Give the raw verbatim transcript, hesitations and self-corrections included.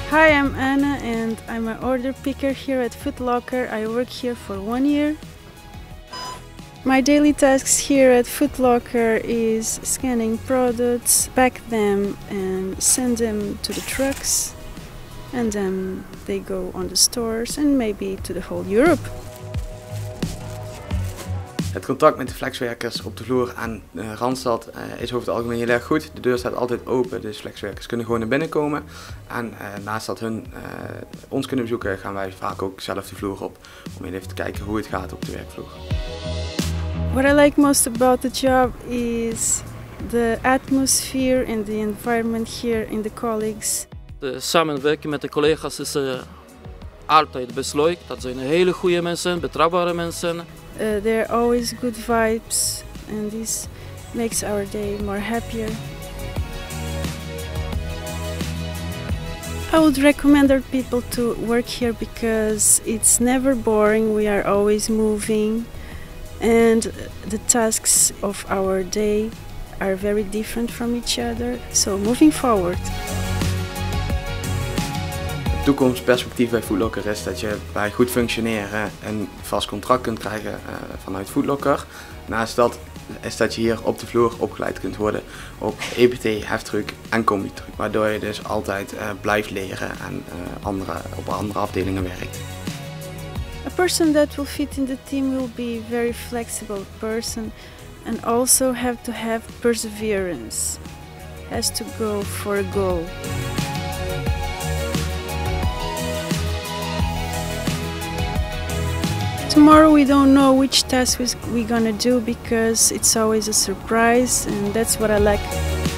Hi, I'm Anna and I'm an order picker here at Foot Locker. I work here for one year. My daily tasks here at Foot Locker is scanning products, pack them and send them to the trucks, and then they go on the stores and maybe to the whole Europe. Het contact met de flexwerkers op de vloer aan uh, Randstad uh, is over het algemeen heel erg goed. De deur staat altijd open, dus flexwerkers kunnen gewoon naar binnen komen. En uh, naast dat hun uh, ons kunnen bezoeken, gaan wij vaak ook zelf de vloer op om even te kijken hoe het gaat op de werkvloer. What I like most about the job is the atmosphere and the environment here and the colleagues. De samenwerking met de collega's is uh, altijd best leuk. Dat zijn hele goede mensen, betrouwbare mensen. Uh, there are always good vibes and this makes our day more happier. I would recommend our people to work here because it's never boring, we are always moving and the tasks of our day are very different from each other, so moving forward. Het toekomstperspectief bij Foot Locker is dat je bij goed functioneren een vast contract kunt krijgen uh, vanuit Foot Locker. Naast dat is dat je hier op de vloer opgeleid kunt worden op E P T, heftruck en combi-truck. Waardoor je dus altijd uh, blijft leren en uh, andere, op andere afdelingen werkt. A person that will fit in the team will be a very flexible person and also have to have perseverance, has to go for a goal. Tomorrow we don't know which task we're gonna do because it's always a surprise, and that's what I like.